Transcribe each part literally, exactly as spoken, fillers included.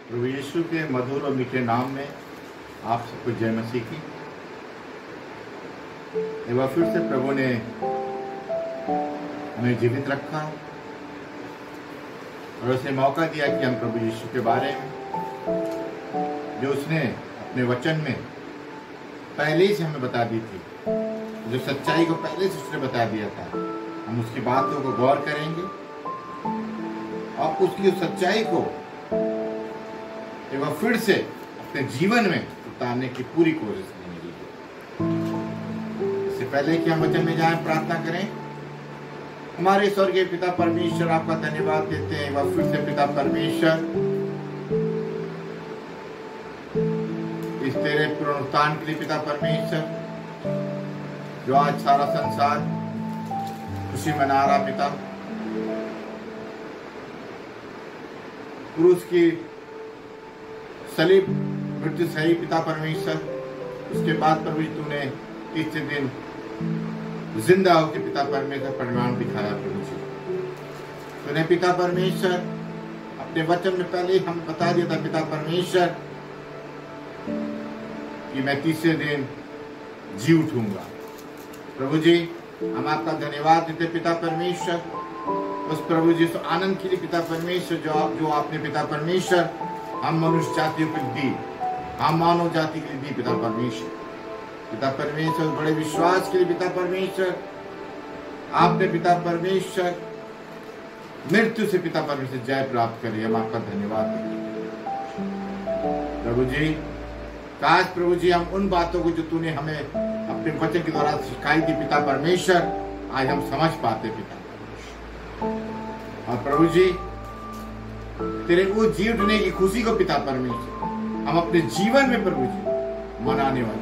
प्रभु यीशु के मधुर और मीठे नाम में आप सबको जय मसीह की। एक बार फिर से प्रभु ने हमें जीवित रखा और उसे मौका दिया कि हम प्रभु यीशु के बारे में जो उसने अपने वचन में पहले ही से हमें बता दी थी, जो सच्चाई को पहले से उसने बता दिया था, हम उसकी बातों को गौर करेंगे और उसकी सच्चाई को एक बार फिर से अपने जीवन में उतारने की पूरी कोशिश करेंगे। इससे पहले कि हम वचन में जाएं, प्रार्थना करें। हमारे स्वर्गीय पिता परमेश्वर, आपका धन्यवाद देते हैं एक बार फिर से पिता परमेश्वर, इस तेरे पुनरुत्थान के लिए पिता परमेश्वर, जो आज सारा संसार खुशी मना रहा पिता, क्रूस की सलीब मृत्यु सही पिता परमेश्वर, उसके बाद प्रभु जी तूने तीसरे दिन जिंदा होकर पिता परमेश्वर परिणाम दिखाया। प्रभु जी तूने पिता परमेश्वर अपने वचन में पहले ही हम बता दिया था पिता परमेश्वर कि मैं तीसरे दिन जी उठूंगा। प्रभु जी हम आपका धन्यवाद देते पिता परमेश्वर, उस प्रभु जी उस आनंद के लिए पिता परमेश्वर जो आप जो आपने पिता परमेश्वर हम मनुष्य जातियों के लिए दी, हम मानव जाति के लिए दी पिता परमेश्वर। पिता परमेश्वर बड़े विश्वास के लिए पिता परमेश्वर आपने पिता परमेश्वर मृत्यु से पिता परमेश्वर जय प्राप्त करी। हम आपका धन्यवाद देते प्रभु जी। काश प्रभु जी हम उन बातों को जो तूने हमें अपने वचन के द्वारा सिखाई थी पिता परमेश्वर, आज हम समझ पाते पिता परमेश्वर। और प्रभु जी तेरे वो जी उठने की खुशी को पिता परमेश्वर हम अपने जीवन में प्रभु जी मनाने वाले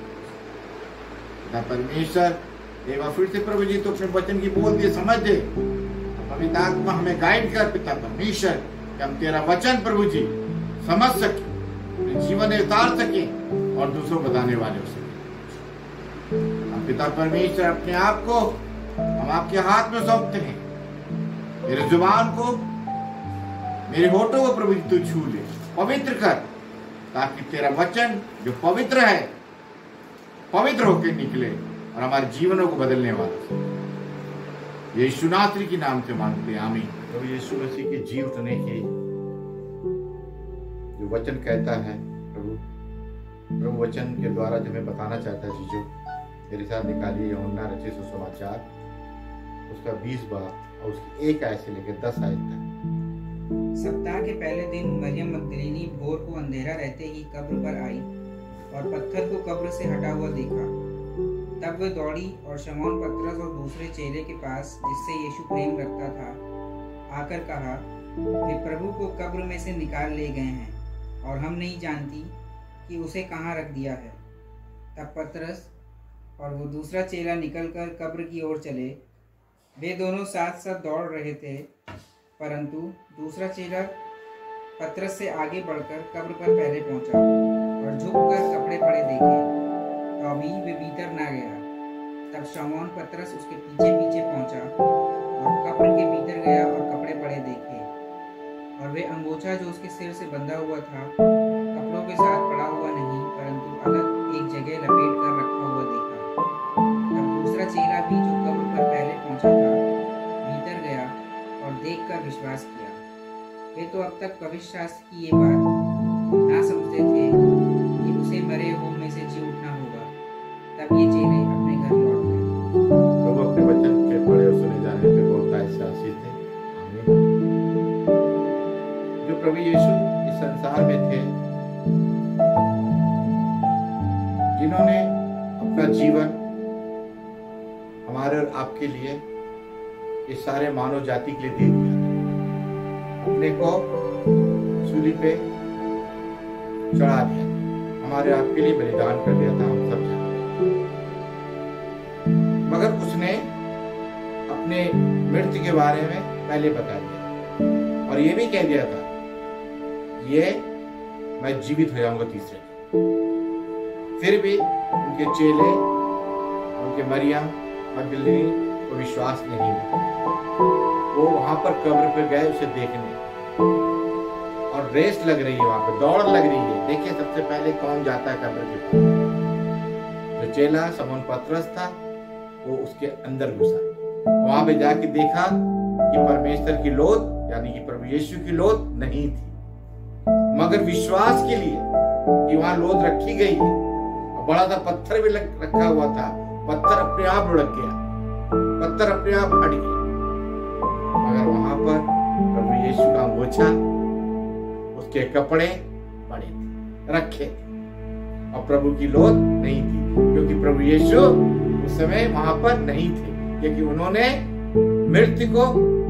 पिता परमेश्वर। एक बार फिर से प्रभु जी तो अपने वचन की बोल दिए समझ दे, पवित्र आत्मा हमें गाइड कर पिता परमेश्वर कि हम तेरा वचन प्रभु जी समझ सके, जीवन में उतार सके और दूसरों बताने वाले हो सके। हम पिता परमेश्वर अपने आप को हम आपके हाथ में सौंपते हैं। मेरे जुबान को, मेरे होठों को प्रभु जी तू छू ले, पवित्र कर, ताकि तेरा वचन जो पवित्र है पवित्र होकर निकले और हमारे जीवनों को बदलने वाला। यीशु नासरी के नाम से मांगते हैं, आमीन। प्रभु यीशु मसीह के जी उठने के जो वचन कहता है प्रभु प्रभु वचन के द्वारा जो मैं बताना चाहता है चीजों मेरे साथ निकालिए। यूहन्ना रचित सुसमाचार उसका बीस बार और उसकी एक आयत से लेकर दस आयत तक। सप्ताह के पहले दिन मरियम मगदलीनी भोर को अंधेरा रहते ही कब्र पर आई और पत्थर को कब्र से हटा हुआ देखा। तब वह दौड़ी और शमौन पतरस और दूसरे चेले के पास जिससे यीशु प्रेम रखता था आकर कहा कि प्रभु को कब्र में से निकाल ले गए हैं और हम नहीं जानती कि उसे कहाँ रख दिया है। तब पतरस और वो दूसरा चेला निकलकर कब्र की ओर चले। वे दोनों साथ साथ दौड़ रहे थे, परंतु दूसरा चेला पतरस से आगे बढ़कर कब्र पर पहले पहुंचा और झुककर कपड़े पड़े देखे, तो अभी वे भीतर ना गया। तब शमौन पतरस उसके पीछे पीछे पहुंचा और कब्र के भीतर गया और कपड़े पड़े देखे, और वे अंगोछा जो उसके सिर से बंधा हुआ था कपड़ों के साथ पड़ा हुआ नहीं, परंतु अलग एक जगह लपेट कर रखा हुआ देखा। तब दूसरा चेला भी जो कब्र पर पहले पहुंचा था भीतर गया और देखकर विश्वास किया। वे तो अब तक पवित्र शास्त्र की ये बात ना समझते थे कि उसे मरे हुओं में से जी उठना होगा। तब ये चेले अपने घर लौट गए। प्रभु अपने वचन के पढ़े और सुने जाने पे बहुत ऐसे आशीष थे। जो प्रभु यीशु इस संसार में थे, जिन्होंने अपना जीवन हमारे और आपके लिए इस सारे मानव जाति के लिए दे दिया, अपने को सूली पे चढ़ा दिया, हमारे आपके लिए बलिदान कर दिया था, हम सब जानते। मगर उसने अपने मृत्यु के बारे में पहले बता दिया और ये भी कह दिया था ये मैं जीवित हो जाऊंगा तीसरे दिन। फिर भी उनके चेले, उनके मरियम मगदलीनी को विश्वास नहीं हुआ। वो वहां पर कब्र पर गए उसे देखने, और और रेस लग रही है, वहां पे दौड़ लग रही है। देखिए सबसे पहले कौन जाता है कब्र के पास? जो चेला शमौन पतरस था वो उसके अंदर घुसा। वहां पे जाके देखा कि परमेश्वर की लोथ यानी कि प्रभु यीशु की लोथ नहीं थी, मगर विश्वास के लिए कि वहां लोथ रखी गई है, बड़ा सा पत्थर भी रखा हुआ था, पत्थर अपने आप लुढ़क गया, पत्थर अपने आप हट गया, मगर वहां पर प्रभु यीशु का अंगोछा, उसके कपड़े पड़े थे, रखे थे, और प्रभु की लोथ नहीं थी, क्योंकि प्रभु यीशु उस समय वहां पर नहीं थे, क्योंकि उन्होंने मृत्यु को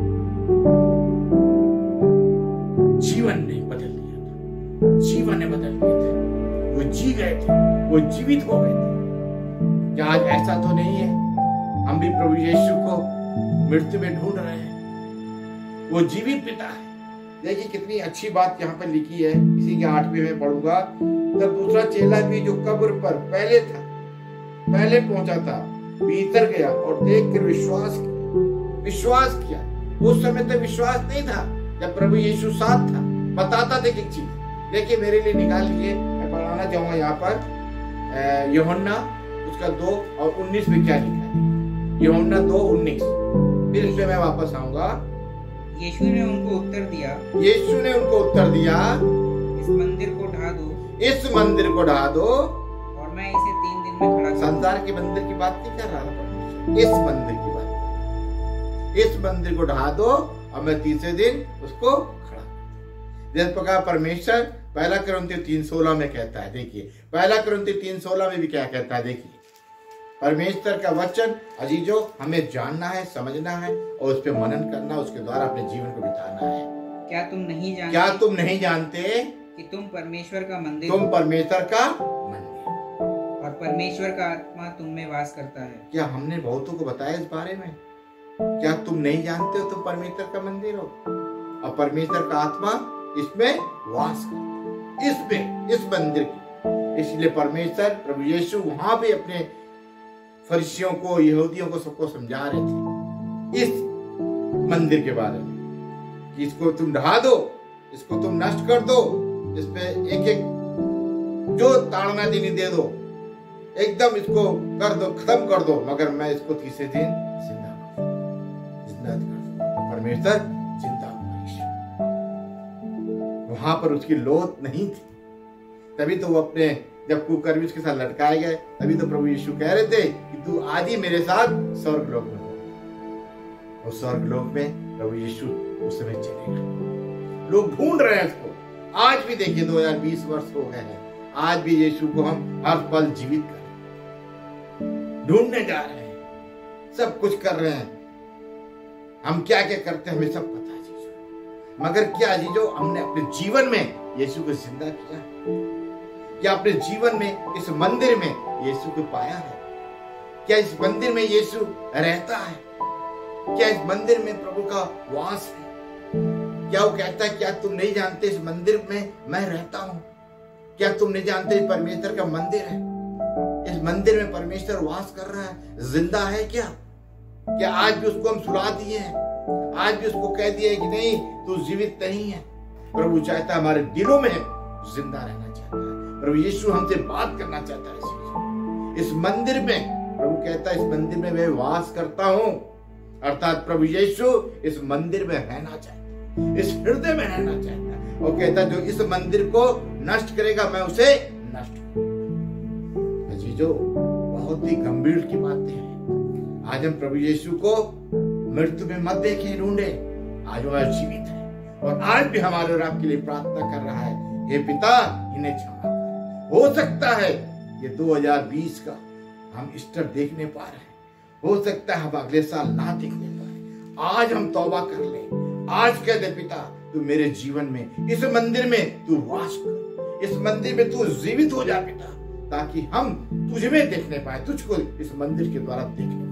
जीवन ने बदल दिया था, जीवन ने बदल दिया था, वो जी गए थे, वो जीवित हो गए थे। क्या आज ऐसा तो नहीं है? हम भी प्रभु यीशु को मृत्यु में ढूंढ रहे हैं, वो जीवित पिता है। देखिए कितनी अच्छी बात यहाँ पर लिखी है, इसी के आठवीं में पढ़ूंगा। तब दूसरा चेला भी जो कब्र पर पहले था, पहले पहुंचा था, भीतर गया और देख कर विश्वास किया, विश्वास किया। उस समय तो विश्वास नहीं था जब प्रभु यीशु साथ था, बताता था एक चीज। देखिए मेरे लिए निकाल लीजिए, मैं पढ़ाना चाहूंगा यहाँ पर यूहन्ना उसका दो और उन्नीस में क्या लिखा है। यूहन्ना दो उन्नीस, फिर इसमें मैं वापस आऊंगा। यीशु ने उनको उत्तर दिया यीशु ने उनको उत्तर दिया इस मंदिर को ढा दो, इस मंदिर को ढा दो और मैं इसे तीन दिन में खड़ा करूंगा। संसार के मंदिर की बात नहीं कर रहा था, इस मंदिर की बात, इस मंदिर को ढा दो और मैं तीसरे दिन उसको खड़ा। जिस प्रकार परमेश्वर पहला कुरिन्थियों तीन सोलह में कहता है, देखिए पहला कुरिन्थियों तीन सोलह में भी क्या कहता है, देखिए परमेश्वर का वचन अजीजों हमें जानना है, समझना है और उस पर मनन करना, उसके द्वारा अपने जीवन को बिताना है। क्या तुम नहीं जानते क्या तुम नहीं जानते कि तुम परमेश्वर का मंदिर तुम परमेश्वर का मंदिर और परमेश्वर का आत्मा तुम में वास करता है? क्या हमने बहुतों को बताया इस बारे में? क्या तुम नहीं जानते हो तुम परमेश्वर का मंदिर हो और परमेश्वर का आत्मा इसमें वास करता है, इसमें, इस मंदिर की। इसलिए परमेश्वर प्रभु यीशु वहां पे अपने फरीसियों को, यहूदियों को, सबको समझा रहे थे इस मंदिर के बारे में कि इसको तुम ढा दो, इसको तुम नष्ट कर दो, इस पे एक एक जो ताड़ना देनी दे दो, एकदम इसको कर दो, खत्म कर दो, मगर मैं इसको तीसरे दिन जिंदा जिंदा कर दूं। परमेश्वर जिंदा वहां पर उसकी लोथ नहीं थी, तभी तो वो अपने जब कुकर्मी उसके साथ लटकाए गए, तभी तो प्रभु यीशु कह रहे थे कि तू आज ही मेरे साथ स्वर्ग लोक में हो। और स्वर्ग लोक में प्रभु यीशु उस समय चलेगा। लोग ढूंढ रहे हैं उसको। आज भी देखिए दो हज़ार बीस वर्ष हो गए हैं, आज भी यीशु को हम हर पल जीवित कर ढूंढने जा रहे हैं, सब कुछ कर रहे हैं। हम क्या क्या करते हैं हमें सब पता है जीजो, मगर क्या जीजो हमने अपने जीवन में यीशु को जिंदा किया? क्या अपने जीवन में इस मंदिर में यीशु को पाया है? क्या इस मंदिर में यीशु रहता है? क्या इस मंदिर में प्रभु का वास है? क्या वो कहता है क्या तुम नहीं जानते इस मंदिर में मैं रहता हूं? क्या तुम नहीं जानते परमेश्वर का मंदिर है, इस मंदिर में परमेश्वर वास कर रहा है, जिंदा है? क्या क्या आज भी उसको हम सुला दिए हैं? आज भी उसको कह दिया है कि नहीं तू जीवित नहीं है? प्रभु चाहता है हमारे दिलों में जिंदा रहना चाहता है। प्रभु यीशु हमसे बात करना चाहता है इस मंदिर में। प्रभु कहता है इस मंदिर में मैं वास करता हूं, अर्थात प्रभु यीशु इस मंदिर में रहना चाहता है, इस हृदय में रहना चाहता है। और कहता है जो इस मंदिर को नष्ट करेगा मैं उसे नष्ट करूंगा। जीजो बहुत ही गंभीर की बातें हैं। आज हम प्रभु यीशु को मृत्यु में मत देखें, ढूंढे, आज वह जीवित है और आज भी हमारे और आपके लिए प्रार्थना कर रहा है, हे पिता इन्हें क्षमा कर। हो सकता है ये दो हज़ार बीस का हम ईस्टर देखने पा रहे हैं, हो सकता है हम अगले साल ना देखने पाए। आज हम तौबा कर लें, आज कह दे पिता तू मेरे जीवन में इस मंदिर में तू वास कर, इस मंदिर में तू जीवित हो जा पिता, ताकि हम तुझे में देखने पाए, तुझको इस मंदिर के द्वारा देखने पाए।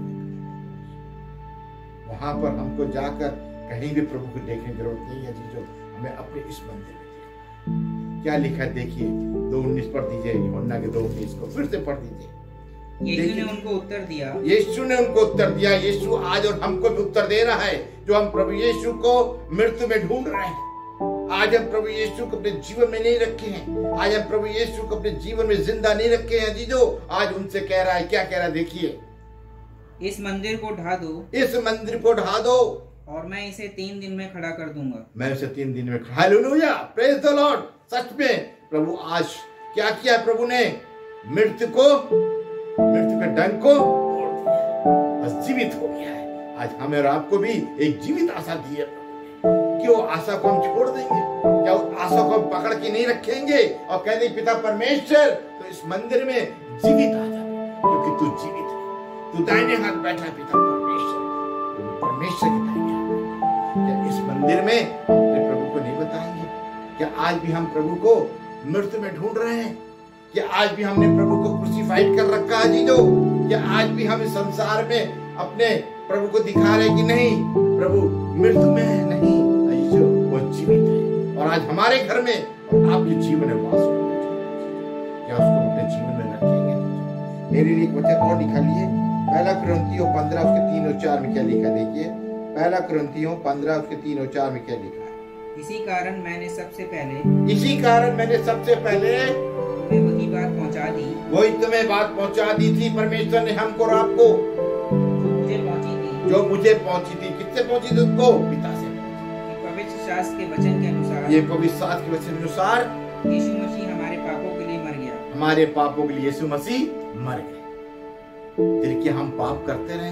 वहां पर हमको जाकर कहीं भी प्रभु को देखने की जरूरत नहीं है जीजो, हमें अपने इस मंदिर में देखना। क्या लिखा है देखिए, दो उन्नीस पढ़ दीजिए, यूहन्ना के दो उन्नीस को फिर से पढ़ दीजिए। यीशु ने उनको उत्तर दिया यीशु ने उनको उत्तर दिया यीशु आज और हमको भी उत्तर दे रहा है, जो हम प्रभु यीशु को मृत्यु में ढूंढ रहे हैं, आज हम प्रभु यीशु को अपने जीवन में नहीं रखे हैं, आज हम प्रभु यीशु को अपने जीवन में जिंदा नहीं रखे हैं जीजो। आज उनसे कह रहा है, क्या कह रहा है देखिए, इस मंदिर को ढा दो, इस मंदिर को ढा दो और मैं इसे तीन दिन में खड़ा कर दूंगा। मैं उसे तीन दिन में खड़ा, हालेलुया, प्रेज द लॉर्ड। सच में प्रभु आज क्या किया, प्रभु ने मृत्यु को, मृत्यु के डंक को तोड़ दिया, बस जीवित हो गया है। आज हमें और आपको भी एक जीवित आशा दी है। क्यों आशा को हम छोड़ देंगे? क्या उस आशा को हम पकड़ के नहीं रखेंगे और कह दें पिता परमेश्वर तो इस मंदिर में जीवित आ जा, क्योंकि तू जीवित है, तू दाहिने हाथ बैठा है पिता परमेश्वर, तू परमेश्वर के दाहिने हाथ। क्या इस मंदिर में अपने प्रभु को नहीं बताएंगे? क्या आज भी हम प्रभु को मृत्यु में ढूंढ रहे हैं? क्या आज भी हमने प्रभु को क्रूसीफाइड कर रखा है जीजो? क्या आज भी हम इस संसार में अपने प्रभु को दिखा रहे कि नहीं प्रभु मृत्यु में है? नहीं जीजो, वो जीवित है और आज हमारे घर में और आपके जीवन में वास कर रहे हैं। क्या उसको अपने जीवन में रखेंगे? मेरे लिए एक वचन और लिखा लिए, पहला कुरिन्थियों पंद्रह उसके तीन और चार में क्या लिखा देखिए, पहला कुरिन्थियों पंद्रह उसके तीन और चार में क्या लिखा है। इसी कारण मैंने सबसे पहले इसी कारण मैंने सबसे पहले तुम्हें वही बात पहुंचा दी, वही तुम्हें बात पहुंचा दी थी परमेश्वर ने हमको और आपको, जो मुझे पहुंची थी, जो मुझे पहुंची थी। किससे पहुंची थी? उसको पिता से। पवित्र शास्त्र के वचन के अनुसार, ये पवित्र शास्त्र के वचन के अनुसार यीशु मसीह हमारे पापों के लिए मर गया, हमारे पापों के लिए यीशु मसीह मर गए। फिर क्या हम पाप करते रहे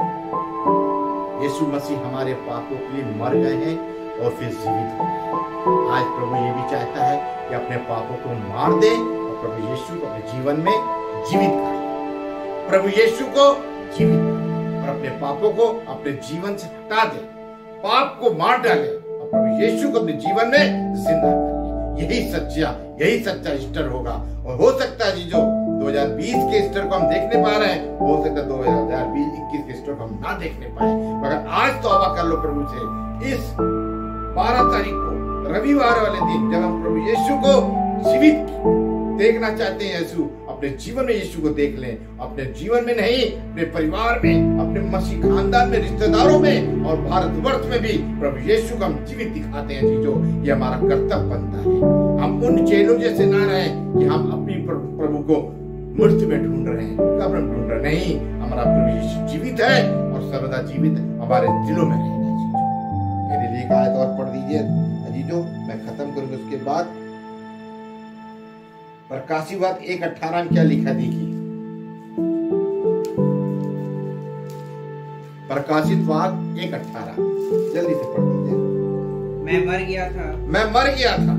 जीजो? यीशु मसीह हमारे पापों के लिए मर गए हैं और फिर जीवित हो गए। आज प्रभु ये भी चाहता है कि अपने पापों को मार दे और प्रभु यीशु को अपने जीवन में जीवित कर ले। प्रभु यीशु को जीवित कर और अपने पापों को अपने जीवन से हटा दे, पाप को मार डाले और प्रभु यीशु को अपने जीवन में जिंदा कर ले। यही सच्चा यही सच्चा ईस्टर होगा। और हो सकता है जीजो दो हज़ार बीस के ईस्टर को हम देखने पा रहे हैं, हो सकता है दो हज़ार बीस इक्कीस के ईस्टर को हम ना देखने पाए, मगर आज तौबा कर लो प्रभु से। इस बारह तारीख को रविवार वाले दिन जब हम प्रभु यीशु को जीवित देखना चाहते हैं, यीशु अपने जीवन में यीशु को देख लें, अपने जीवन में नहीं अपने परिवार में, अपने मसीह खानदान में, रिश्तेदारों में और भारतवर्ष में भी प्रभु यीशु को हम जीवित दिखाते हैं जीजो। ये हमारा कर्तव्य बनता है। हम उन चेलों जैसे ना रहे कि हम अपनी प्रभु को मृत्यु में ढूंढ रहे हैं, कब्र में ढूंढ रहे नहीं। हमारा प्रभु यीशु जीवित है और सर्वदा जीवित हमारे दिलों में रहेगा जीजो। मेरे लिए एक आयत और पढ़ दीजिए जीजो, मैं खत्म करूंगा उसके बाद। प्रकाशित वाक्य एक अठारह में क्या लिखा देखिए, प्रकाशित वाक्य एक अठारह जल्दी से पढ़ दीजिए। मैं मर गया था, मैं मर गया था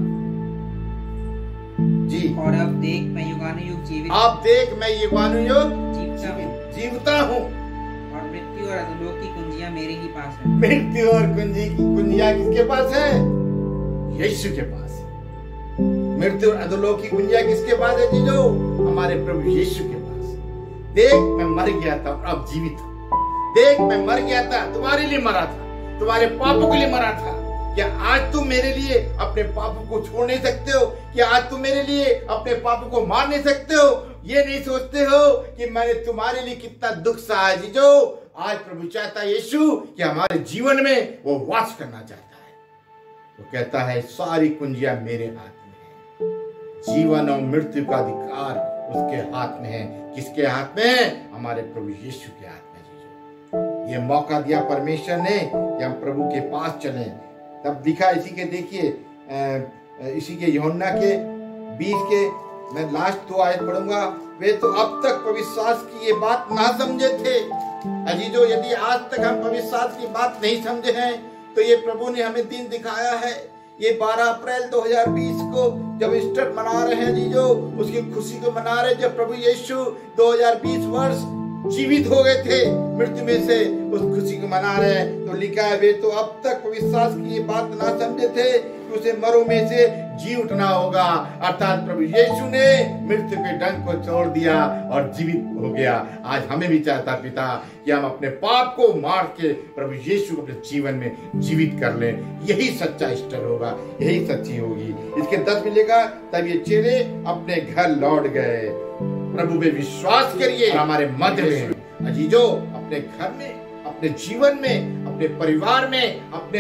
जी, और अब देख मैं युगानुयुग जीवित, आप देख मैं युगानुयुग जीवता हूँ, जीवता हूँ और मृत्यु और अधोलोक की कुंजियां मेरे ही पास है। मृत्यु और कुंजी की कुंजियां किसके पास है? यीशु के पास है। मृत्यु और अधोलोक की कुंजियां किसके पास है जीजो? हमारे प्रभु यीशु के पास। देख मैं मर गया था और अब जीवित हूँ। देख मैं मर गया था, तुम्हारे लिए मरा था, तुम्हारे पापों के लिए मरा था। क्या आज तुम मेरे लिए अपने पापों को छोड़ नहीं सकते हो? क्या आज तुम मेरे लिए अपने पापों को मार नहीं सकते हो? ये नहीं सोचते हो कि मैंने तुम्हारे लिए कितना दुख सहा जीजो? आज प्रभु चाहता है यीशु कि हमारे जीवन में वो वास करना चाहता है। वो कहता है सारी कुंजियां मेरे हाथ में है, जीवन और मृत्यु का अधिकार उसके हाथ में है। किसके हाथ में है? हमारे प्रभु यीशु के हाथ में जीजो। ये मौका दिया परमेश्वर ने कि हम प्रभु के पास चलें। तब लिखा इसी के देखिए इसी के यूहन्ना के बीस के मैं लास्ट दो आयत पढ़ूंगा। वे तो अब तक पवित्र शास्त्र की ये बात ना समझे थे। अजीजो यदि आज तक हम पवित्र शास्त्र की बात नहीं समझे हैं तो ये प्रभु ने हमें दिन दिखाया है। ये बारह अप्रैल दो हज़ार बीस को जब ईस्टर मना रहे हैं जीजो, उसकी खुशी को मना रहे जब प्रभु यीशु दो हज़ार बीस वर्ष जीवित हो गए थे मृत्यु में से, उस खुशी को मना रहे हैं। तो लिखा है वे तो अब तक विश्वास की ये बात ना समझे थे कि उसे मरों में से जी उठना होगा। अर्थात प्रभु यीशु ने मृत्यु के डंक को छोड़ दिया और जीवित हो गया। आज हमें भी चाहता पिता कि हम अपने पाप को मार के प्रभु यीशु को अपने जीवन में जीवित कर लें। यही सच्चा ईस्टर होगा, यही सच्ची होगी। इसके दस मिलेगा तब ये चेले अपने घर लौट गए। प्रभु में विश्वास करिए, हमारे मध्य में अजीजो अपने घर में, अपने जीवन में, अपने परिवार में, अपने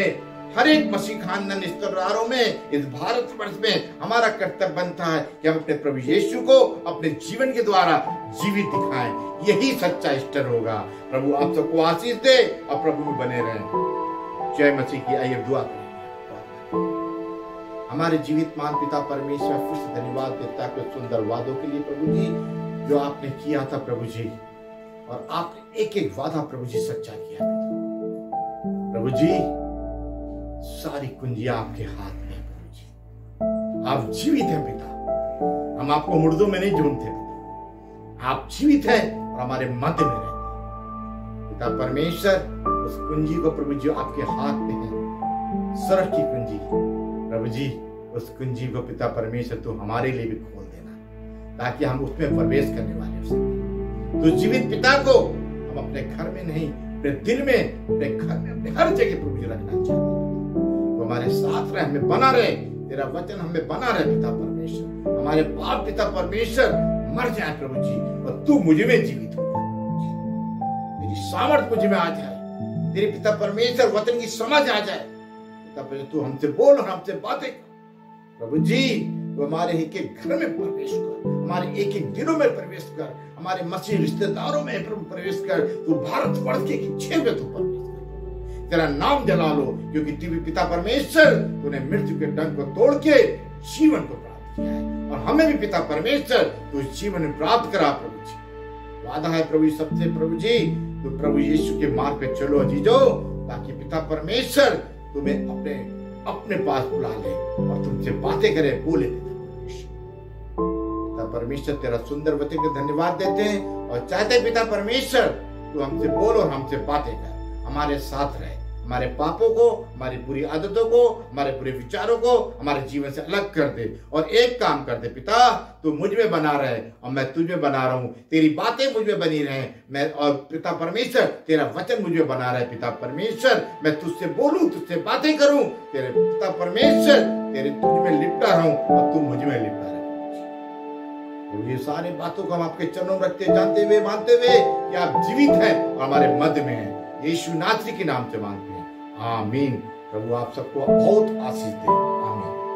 हर एक मसीह खानदान इस त्योहारों में, इस भारत वर्ष में हमारा कर्तव्य बनता है कि हम अपने प्रभु यीशु को अपने जीवन के द्वारा जीवित दिखाएं। यही सच्चा ईस्टर होगा। प्रभु आप सबको आशीष दे और प्रभु में बने रहें। जय मसीह की। आइए दुआ करें। हमारे जीवित मान पिता परमेश्वर, फिर से धन्यवाद देता है कुछ सुंदर वादों के लिए प्रभु जी जो आपने किया था प्रभु जी, और आपने एक एक वादा प्रभु जी सच्चा किया प्रभु जी। सारी कुंजियां आपके हाथ में है प्रभु जी। आप जीवित हैं पिता, हम आपको मुर्दों में नहीं ढूंढते पिता, आप जीवित हैं और हमारे मध्य में रहते पिता परमेश्वर। उस कुंजी को प्रभु जी आपके हाथ में है, स्वर्ग की कुंजी प्रभु जी, उस कुंजी को पिता परमेश्वर तू हमारे लिए भी खोल देना ताकि हम उसमें प्रवेश करने वाले हो सके। तो जीवित पिता को हम अपने घर में नहीं, अपने दिल में, अपने घर में, अपने हर जगह प्रभु जी रखना चाहते हैं। तो हमारे साथ रहे, हमें बना रहे, तेरा वचन हमें बना रहे पिता परमेश्वर। हमारे पाप पिता परमेश्वर मर जाए प्रभु जी और तू मुझ में जीवित हो जाए, तेरी सामर्थ मुझ में आ जाए, तेरे पिता परमेश्वर वचन की समझ आ जाए पिता परमेश्वर। तू हमसे बोल और हमसे बातें कर प्रभु जी। तो हमारे एक एक घर में प्रवेश कर, हमारे एक एक दिनों में प्रवेश कर, हमारे मसीह रिश्तेदारों में प्रभु प्रवेश कर। तू भारत वर्ष के इच्छे में तू प्रवेश कर, तेरा नाम जला लो, क्योंकि तू पिता परमेश्वर तूने मृत्यु के डंक को तोड़ के जीवन को प्राप्त किया है, और हमें भी पिता परमेश्वर तू जीवन में प्राप्त करा प्रभु जी। वादा है प्रभु सबसे प्रभु जी, तो प्रभु यीशु के मार्ग पे चलो जीजो, ताकि पिता परमेश्वर तुम्हें अपने अपने पास बुला ले और तुमसे बातें करे, बोले पिता परमेश्वर। तेरा सुंदर वचन के धन्यवाद देते हैं और चाहते हैं पिता परमेश्वर तू हमसे बोल और हमसे बातें कर, हमारे साथ रहे, हमारे पापों को, हमारी बुरी आदतों को, हमारे बुरे विचारों को हमारे जीवन से अलग कर दे, और एक काम कर दे पिता, तू मुझ में बना रहे और मैं तुझ में बना रहा हूं, तेरी बातें मुझ में बनी रहे मैं, और पिता परमेश्वर तेरा वचन मुझ में बना रहे पिता परमेश्वर। मैं तुझसे बोलूं, तुझसे बातें करूं, तेरे पिता परमेश्वर तेरे तुझ में लिपटा रहूं और तू मुझ में लिपटा रहे। तो ये सारी बातों को हम आपके चरणों में रखते, जानते हुए, मानते हुए कि आप जीवित हैं और हमारे मध्य में हैं, यीशु नासरी के नाम से मांगते हैं, आमीन। प्रभु आप सबको बहुत आशीष दे, आमीन।